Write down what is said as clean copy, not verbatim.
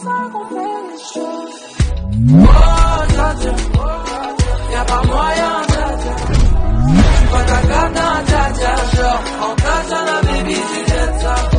ça qu'on fait les choses. Oh, dja-dja, y'a pas moyen, dja-dja. J'suis pas ta cata, dja-dja. Genre, en katana, baby, tu jettes ça.